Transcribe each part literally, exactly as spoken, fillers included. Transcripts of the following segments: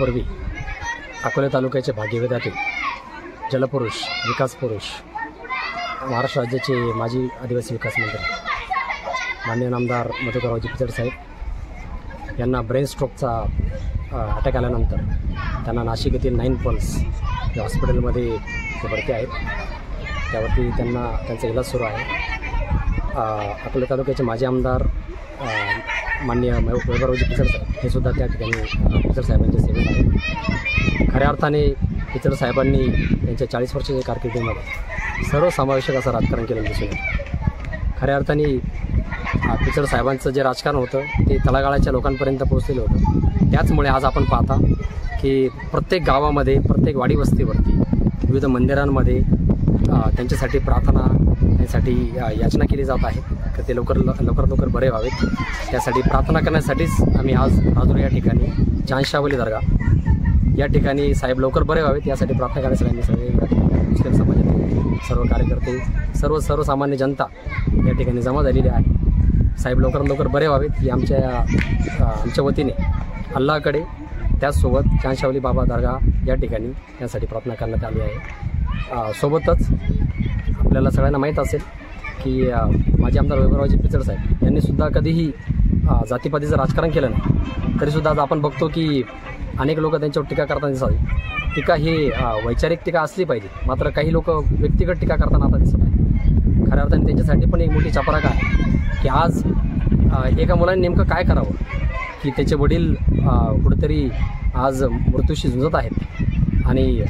पूर्वी अकोले तालुक्याचे भाग्यविधाते जलपुरुष विकास पुरुष महाराष्ट्र राज्याचे माजी आदिवासी विकास मंत्री माननीय नामदार मधुकररावजी पिचड साहेब यांना ब्रेन स्ट्रोकचा अटॅक आल्यानंतर त्यांना नाशिक येथील नाईन पल्स या हॉस्पिटलमध्ये ते भरती आहेत. त्यावरती त्यांना त्यांचा इलाज सुरू आहे. अकोले तालुक्याचे माजी आमदार माननीय वैभवरावजी पिचड साहेब हे सुद्धा त्या ठिकाणी पिचड साहेबांच्या सेवेत आहेत. खऱ्या अर्थाने पिचड साहेबांनी त्यांच्या चाळीस वर्षाच्या कारकिर्दीमध्ये सर्वसमावेशक असं राजकारण केलं दिसून येतं. खऱ्या अर्थाने पिचड साहेबांचं जे राजकारण होतं ते तळागाळाच्या लोकांपर्यंत पोहोचलेलं होतं. त्याचमुळे आज आपण पाहता की प्रत्येक गावामध्ये प्रत्येक वाडी वस्तीवरती विविध मंदिरांमध्ये त्यांच्यासाठी प्रार्थना त्यांच्यासाठी याचना केली जात आहे की ते लवकर लवकर लवकर बरे व्हावेत. त्यासाठी प्रार्थना करण्यासाठीच आम्ही आज राजूर या ठिकाणी चांदशावली दर्गा या ठिकाणी साहेब लवकर बरे व्हावेत यासाठी प्रार्थना करण्यासाठी आम्ही सगळे मुस्लिम समाजातील सर्व कार्यकर्ते सर्व सर्वसामान्य जनता या ठिकाणी जमा झालेली आहे. साहेब लवकर लवकर बरे व्हावेत ही आमच्या आमच्या वतीने अल्लाहकडे त्याचसोबत चांदशावली बाबा दर्गा या ठिकाणी त्यासाठी प्रार्थना करण्यात आली आहे. सोबतच आपल्याला सगळ्यांना माहीत असेल की माजी आमदार वैभवरावजी पिचड साहेब यांनीसुद्धा कधीही जातीपातीचं राजकारण केलं नाही. तरीसुद्धा आज आपण बघतो की अनेक लोक त्यांच्यावर टीका करताना दिसतात. टीका ही वैचारिक टीका असली पाहिजे, मात्र काही लोक व्यक्तिगत टीका करताना आता दिसत आहे. खऱ्या अर्थाने त्यांच्यासाठी पण एक मोठी चपराक आहे की आज एका मुलाने नेमकं काय करावं की त्याचे वडील कुठेतरी आज मृत्यूशी झुंजत आहेत आणि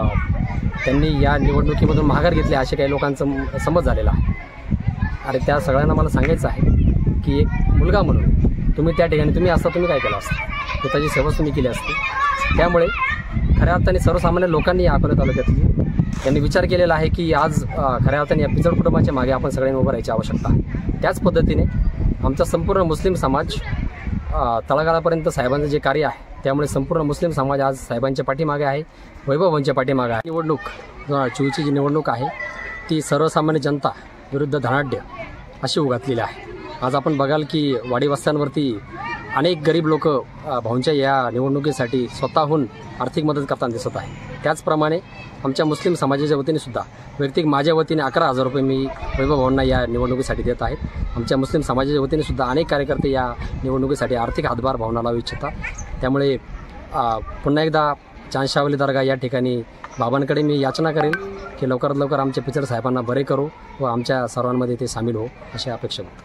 त्यांनी या निवडणुकीमधून माघार घेतली असे काही लोकांचं समज झालेला आहे. आणि त्या सगळ्यांना मला सांगायचं आहे की एक मुलगा म्हणून तुम्ही त्या ठिकाणी तुम्ही असता तुम्ही काय केलं असतं, स्वतःची सेवा तुम्ही केली असते. त्यामुळे खऱ्या अर्थाने सर्वसामान्य लोकांनी या अकोले तालुक्यातली त्यांनी विचार केलेला आहे की आज खऱ्या अर्थाने या पिचड कुटुंबाच्या मागे आपण सगळ्यांनी उभं राहायची आवश्यकता आहे. त्याच पद्धतीने आमचा संपूर्ण मुस्लिम समाज तळागाळापर्यंत साहेबांचं जे कार्य आहे त्यामुळे संपूर्ण मुस्लिम समाज आज साहेबांच्या पाठीमागे आहे, वैभवांच्या पाठीमागे आहे. निवडणूक चोवीसची जी निवडणूक आहे ती सर्वसामान्य जनता विरुद्ध धनाढ्य अशी उघातलेली आहे. आज आपण बघाल की वाडी वस्त्यांवरती अनेक गरीब लोक भाऊंच्या या निवडणुकीसाठी स्वतःहून आर्थिक मदत करताना दिसत आहे. त्याचप्रमाणे आमच्या मुस्लिम समाजाच्या वतीने सुद्धा वैयक्तिक माझ्या वतीने अकरा हजार रुपये मी वैभव भाऊंना या निवडणुकीसाठी देत आहेत. आमच्या मुस्लिम समाजाच्या वतीने सुद्धा अनेक कार्यकर्ते या निवडणुकीसाठी आर्थिक हातभार भावना लावू इच्छितात. त्यामुळे पुन्हा एकदा चांदशावली दर्गा या ठिकाणी बाबांकडे मी याचना करेन की लवकरात लवकर आमच्या पिचड साहेबांना बरे करू व आमच्या सर्वांमध्ये ते सामील हो अशी अपेक्षा होती.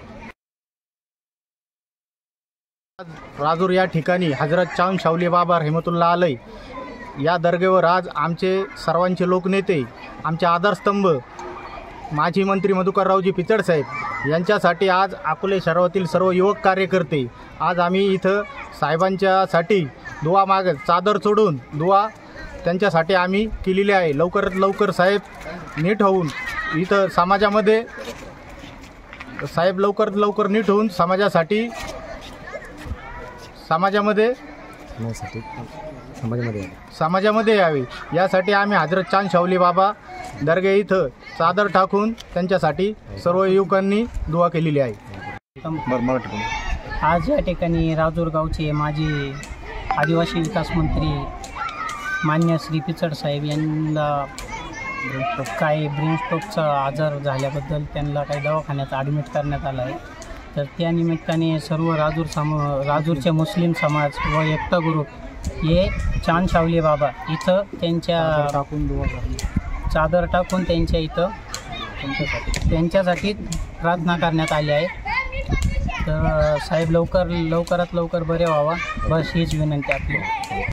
राजूर या ठिकाणी हजरत चांदशावली बाबा रहमतुल्लाह अलैह या दर्गेवर आज आमचे सर्वांचे लोकनेते आमचे आधारस्तंभ माजी मंत्री मधुकररावजी पिचड साहेब यांच्यासाठी आज अकोले शहरातील सर्व युवक कार्यकर्ते आज आम्ही इथं साहेबांच्यासाठी दुआ माग चादर चढून दुआ त्यांच्यासाठी आम्ही केलेली आहे. लवकरात लवकर साहेब नीट होऊन इथं समाजामध्ये साहेब लवकरात लवकर नीट होऊन समाजासाठी समाजामध्ये समाजामध्ये समाजामध्ये यावे यासाठी आम्ही हजरत चांदशावली बाबा दर्गा इथं चादर टाकून त्यांच्यासाठी सर्व युवकांनी दुआ केलेली आहे. आज या ठिकाणी राजूर गावचे माजी आदिवासी विकास मंत्री मान्य श्री पिचड साहेब यांना काही ब्रेन स्ट्रोकचा आजार झाल्याबद्दल त्यांना काही दवाखान्यात ॲडमिट करण्यात आलं आहे. तर त्या निमित्ताने सर्व राजूर सम राजूरचे मुस्लिम समाज व एकता ग्रुप हे चांदशावली बाबा इथं त्यांच्या टाकून चादर टाकून त्यांच्या इथं त्यांच्यासाठी त्यांच्यासाठी प्रार्थना करण्यात आली आहे. तर साहेब लवकर लवकरात लवकर बरे व्हावा बस हीच विनंती आपली.